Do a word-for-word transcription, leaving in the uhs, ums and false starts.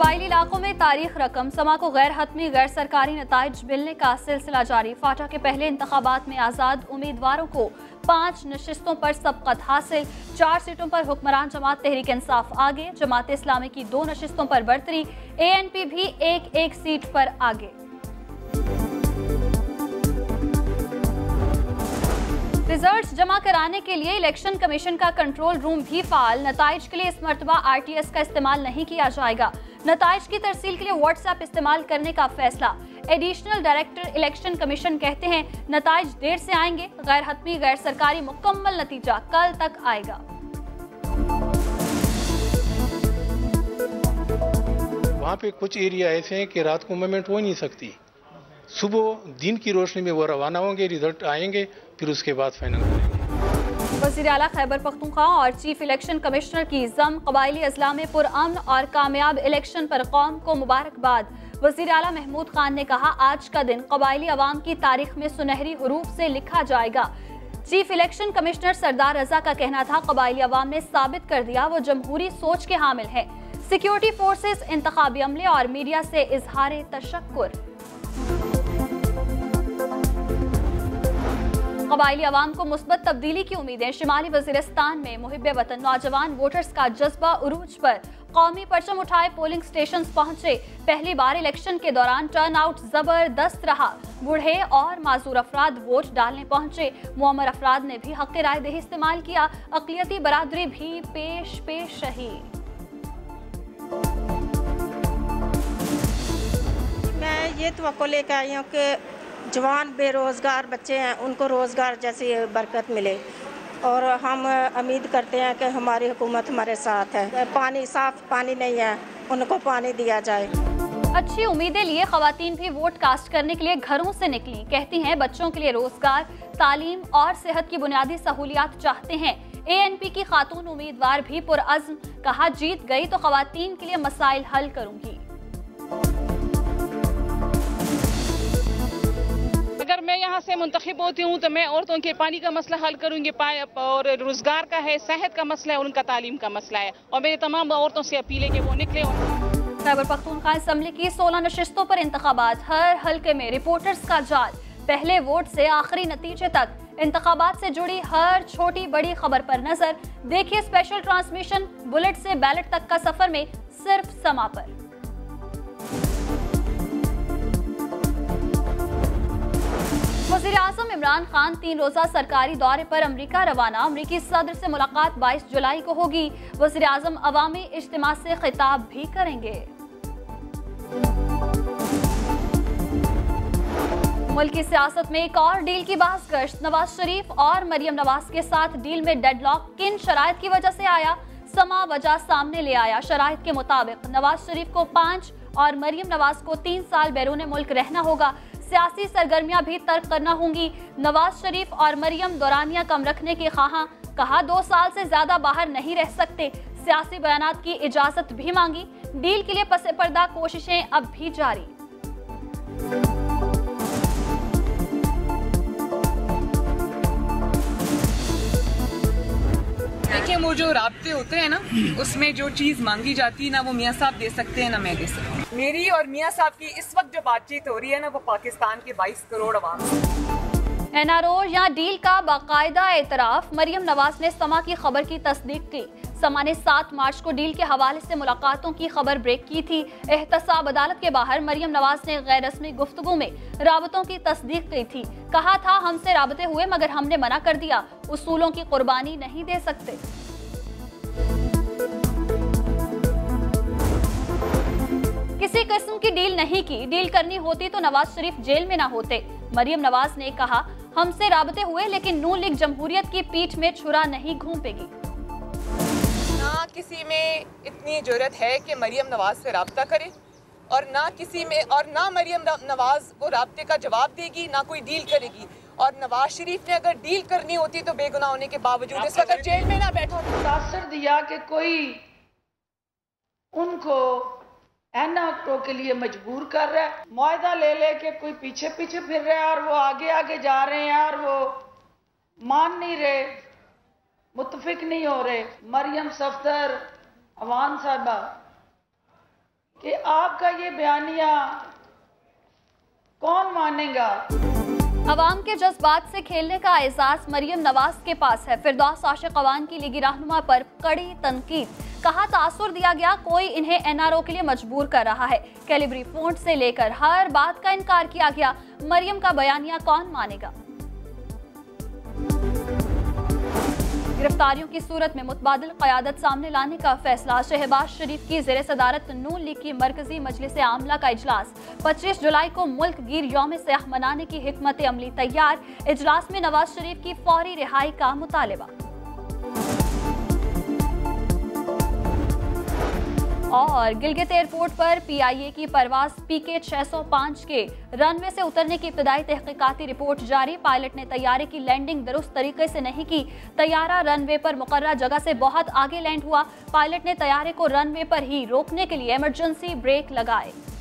कबायली इलाकों में तारीख रकम समा को गैर हतमी गैर सरकारी नताइज मिलने का सिलसिला जारी। फाटा के पहले इंतखाबात में आज़ाद उम्मीदवारों को पांच नशिस्तों पर सबकत हासिल। चार सीटों पर हुक्मरान जमात तहरीक इंसाफ आगे, जमात इस्लामी की दो नशिस्तों पर बरतरी। ए एन पी भी एक एक सीट पर आगे। रिजल्ट्स जमा कराने के लिए इलेक्शन कमीशन का कंट्रोल रूम भी फाल। नताइज के लिए इस मरतबा आर टी एस का इस्तेमाल नहीं किया जाएगा। नताइज की तरसील के लिए व्हाट्सएप इस्तेमाल करने का फैसला। एडिशनल डायरेक्टर इलेक्शन कमीशन कहते हैं नताइज देर से आएंगे। गैर हतमी गैर सरकारी मुकम्मल नतीजा कल तक आएगा। वहाँ पे कुछ एरिया ऐसे हैं कि रात को मूवमेंट हो नहीं सकती। सुबह दिन की रोशनी में वो रवाना होंगे, रिजल्ट आएंगे, फिर उसके बाद फाइनल करेंगे। वज़ीर आला खैबर पख्तूनख्वा और चीफ इलेक्शन कमिश्नर की जम कबायली अजला में पुरअमन और कामयाब इलेक्शन पर कौम को मुबारकबाद। वज़ीर आला महमूद खान ने कहा आज का दिन कबायली अवाम की तारीख में सुनहरी हरूफ से लिखा जाएगा। Chief election commissioner Sardar Raza का कहना था कबायली अवाम ने साबित कर दिया वो जमहूरी सोच के हामिल है। सिक्योरिटी फोर्सेस, इंतखाबी अमले और मीडिया से इजहार तशक्कुर। कबायली अवाम को मुस्बत तब्दीली की उम्मीदें। शिमाली वजीरिस्तान में मुहिब्बे वतन नौजवान वोटर्स का जज्बा उरूज पर। कौमी परचम उठाए पोलिंग स्टेशन पहुंचे। पहली बार इलेक्शन के दौरान टर्न आउट जबरदस्त रहा। बूढ़े और माजूर अफराद वोट डालने पहुंचे। मुअम्मर अफराद ने भी हक राय दही इस्तेमाल किया। अक़लियती बरादरी भी पेश पेश रही। मैं ये तवक्को लेकर आई हूँ कि जवान बेरोज़गार बच्चे हैं उनको रोज़गार जैसी बरकत मिले और हम उम्मीद करते हैं कि हमारी हुकूमत हमारे साथ है। पानी साफ पानी नहीं है, उनको पानी दिया जाए। अच्छी उम्मीदें लिए खवातीन भी वोट कास्ट करने के लिए घरों से निकली। कहती हैं बच्चों के लिए रोजगार, तालीम और सेहत की बुनियादी सहूलियात चाहते हैं। ए एन पी की खातून उम्मीदवार भी पुरअज़्म, कहा जीत गई तो खवातीन के लिए मसाइल हल करूंगी। अगर मैं यहाँ से मुंतखब होती हूँ तो मैं औरतों के पानी का मसला हल करूँगी और रोजगार का है, सेहत का मसला है, उनका तालीम का मसला है और मेरी तमाम औरतों से अपील है कि वो निकले। खैबर पख्तूनख्वा असम्बली की सोलह नशिस्तों पर इंतखाबात। हर हल्के में रिपोर्टर्स का जाल। पहले वोट से आखिरी नतीजे तक इंतखाबात से जुड़ी हर छोटी बड़ी खबर पर नजर। देखिए स्पेशल ट्रांसमिशन बुलेट से बैलेट तक का सफर में सिर्फ समा पर। वज़ीर आज़म इमरान खान तीन रोजा सरकारी दौरे पर अमरीका रवाना। अमरीकी सदर से मुलाकात बाईस जुलाई को होगी। वज़ीर आज़म अवामी इज्तिमा से खिताब भी करेंगे। मुल्क की सियासत में एक और डील की बहस गश्त। नवाज शरीफ और मरियम नवाज के साथ डील में डेडलॉक किन शराइत की वजह से आया, समा वजह सामने ले आया। शराइत के मुताबिक नवाज शरीफ को पाँच और मरियम नवाज को तीन साल बैरून मुल्क रहना होगा। सियासी सरगर्मियां भी तर्क करना होंगी। नवाज शरीफ और मरियम दौरानिया कम रखने के ख्वाहां, कहा दो साल से ज्यादा बाहर नहीं रह सकते। सियासी बयानात की इजाजत भी मांगी। डील के लिए पसे पर्दा कोशिशें अब भी जारी। देखिए वो जो राब्ते होते हैं ना, उसमें जो चीज मांगी जाती है ना वो मियाँ साहब दे सकते हैं ना मैं दे सकती हूँ। मेरी और मियाँ साहब की इस वक्त जो बातचीत हो रही है ना वो पाकिस्तान के बाईस करोड़ अवाम से। एन आर ओ या डील का बाकायदा एतराफ। मरियम नवाज ने समा की खबर की तस्दीक की। समा ने सात मार्च को डील के हवाले से मुलाकातों की खबर ब्रेक की थी। एहतसाब अदालत के बाहर मरियम नवाज ने गैर रस्मी गुफ्तगू में राबतों की तस्दीक की थी। कहा था हमसे राबते हुए मगर हमने मना कर दिया, उसूलों की कुर्बानी नहीं दे सकते। किसी किस्म की डील नहीं की। डील करनी होती तो नवाज शरीफ जेल में ना होते। मरियम नवाज ने कहा हमसे राबते हुए लेकिन नून लीग जमहूरियत की पीठ में छुरा नहीं घूंपेगी। ना किसी में इतनी जरूरत है कि मरियम नवाज से राब्ता करे और ना किसी में और ना मरियम नवाज वो राब्ते का जवाब देगी, ना कोई डील करेगी। और नवाज शरीफ ने अगर डील करनी होती तो बेगुनाह होने के बावजूद इस वक्त जेल में ना बैठा होता। तासर दिया कि कोई उनको एनआको के लिए मजबूर कर रहा है, मुआहदा ले ले के कोई पीछे पीछे फिर रहा है और वो आगे आगे जा रहे हैं और वो मान नहीं रहे, मुतफिक नहीं हो रहे। मरियम सफदर, अवान साहबा, कि आपका ये बयानिया कौन मानेगा। अवाम के जज्बात से खेलने का एजाज मरियम नवाज के पास है। फिरदौस आशिक अवान की लीगी रहनुमा पर कड़ी तनकीद। कहा तासुर दिया गया, कोई इन्हें एनआरओ के लिए मजबूर कर रहा है। कैलिब्री फोन से लेकर हर बात का इनकार किया गया। मरियम का बयानिया कौन मानेगा। गिरफ्तारियों की सूरत में मुतबादिल क़यादत सामने लाने का फैसला। शहबाज शरीफ की ज़ेर सदारत नून लीग की मरकजी मजलिस आमला का इजलास। पच्चीस जुलाई को मुल्क गिर यौम सयाह मनाने की हिकमत अमली तैयार। इजलास में नवाज शरीफ की फौरी रिहाई का मुतालबा। और गिलगित एयरपोर्ट पर पीआईए की परवाज पीके छह सौ पाँच के रनवे से उतरने की इब्तदाई तहकीकाती रिपोर्ट जारी। पायलट ने तैयारे की लैंडिंग दुरुस्त तरीके से नहीं की। तैयारा रनवे पर मुकर्रर जगह से बहुत आगे लैंड हुआ। पायलट ने तैयारे को रनवे पर ही रोकने के लिए इमरजेंसी ब्रेक लगाए।